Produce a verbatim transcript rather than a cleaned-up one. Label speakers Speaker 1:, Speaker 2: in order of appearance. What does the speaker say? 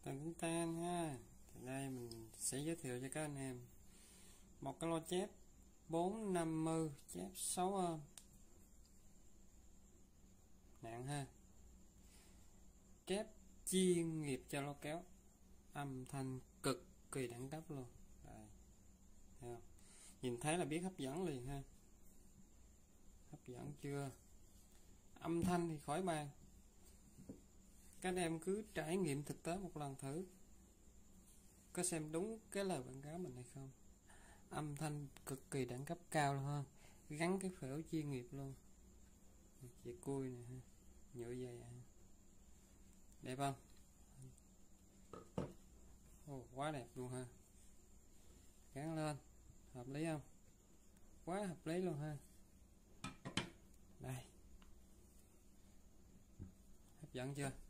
Speaker 1: Tần Tan ha. Thì đây mình sẽ giới thiệu cho các anh em một cái loa chép bốn năm mươi chép sáu ôm nặng ha, chép chuyên nghiệp cho loa kéo, âm thanh cực kỳ đẳng cấp luôn. Đây, thấy không? Nhìn thấy là biết hấp dẫn liền ha. Hấp dẫn chưa? Âm thanh thì khỏi bàn, các anh em cứ trải nghiệm thực tế một lần thử, có xem đúng cái lời quảng cáo mình hay không. Âm thanh cực kỳ đẳng cấp cao luôn ha, gắn cái phễu chuyên nghiệp luôn, dây cui này ha, nhựa dày ha. Đẹp không? Ồ, quá đẹp luôn ha. Gắn lên hợp lý không? Quá hợp lý luôn ha. Đây, hấp dẫn chưa?